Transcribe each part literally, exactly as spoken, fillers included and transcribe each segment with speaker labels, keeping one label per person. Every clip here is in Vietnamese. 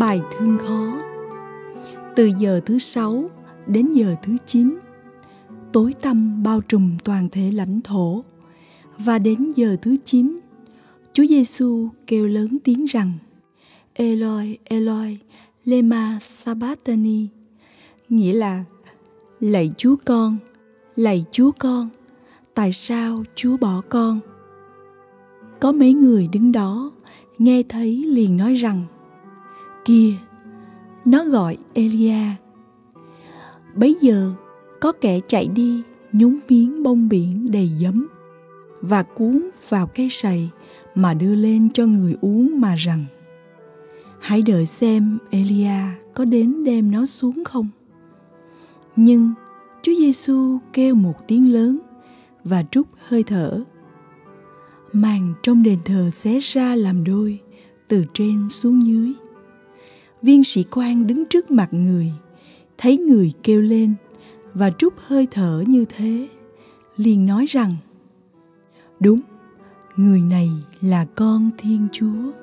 Speaker 1: Bài thương khó. Từ giờ thứ sáu đến giờ thứ chín, tối tăm bao trùm toàn thể lãnh thổ. Và đến giờ thứ chín, Chúa Giêsu kêu lớn tiếng rằng: Eloi, Eloi, lema sabachthani, nghĩa là: Lạy Chúa con, lạy Chúa con, tại sao Chúa bỏ con? Có mấy người đứng đó nghe thấy liền nói rằng: Kìa, nó gọi Elia. Bấy giờ có kẻ chạy đi nhúng miếng bông biển đầy giấm và cuốn vào cái sậy mà đưa lên cho người uống mà rằng: Hãy đợi xem Elia có đến đem nó xuống không. Nhưng Chúa Giêsu kêu một tiếng lớn và trút hơi thở. Màn trong đền thờ xé ra làm đôi từ trên xuống dưới. Viên sĩ quan đứng trước mặt người, thấy người kêu lên và trút hơi thở như thế, liền nói rằng: Đúng, người này là con Thiên Chúa.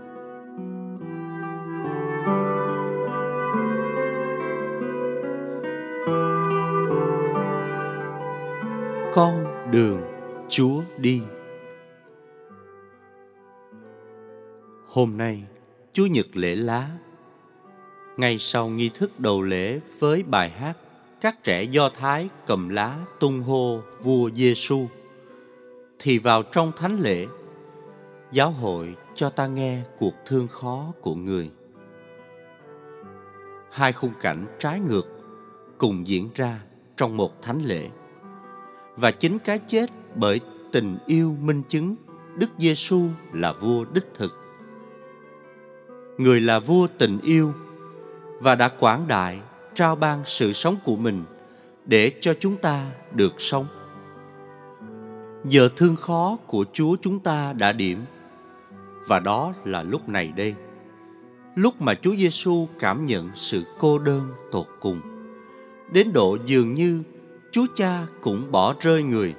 Speaker 2: Con đường Chúa đi. Hôm nay, Chúa Nhật lễ lá. Ngay sau nghi thức đầu lễ với bài hát, các trẻ Do Thái cầm lá tung hô vua Giêsu, thì vào trong thánh lễ, giáo hội cho ta nghe cuộc thương khó của người. Hai khung cảnh trái ngược cùng diễn ra trong một thánh lễ. Và chính cái chết bởi tình yêu minh chứng Đức Giêsu là vua đích thực. Người là vua tình yêu và đã quảng đại trao ban sự sống của mình để cho chúng ta được sống. Giờ thương khó của Chúa chúng ta đã điểm, và đó là lúc này đây, lúc mà Chúa Giêsu cảm nhận sự cô đơn tột cùng, đến độ dường như Chúa Cha cũng bỏ rơi người.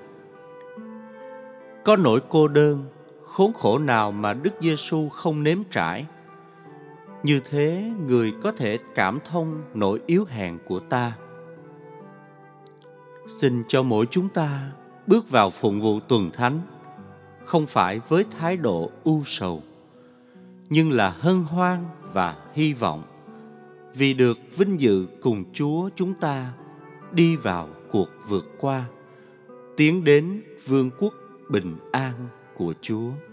Speaker 2: Có nỗi cô đơn, khốn khổ nào mà Đức Giêsu không nếm trải? Như thế người có thể cảm thông nỗi yếu hèn của ta. Xin cho mỗi chúng ta bước vào phụng vụ tuần thánh, không phải với thái độ u sầu, nhưng là hân hoan và hy vọng, vì được vinh dự cùng Chúa chúng ta đi vào cuộc vượt qua, tiến đến vương quốc bình an của Chúa.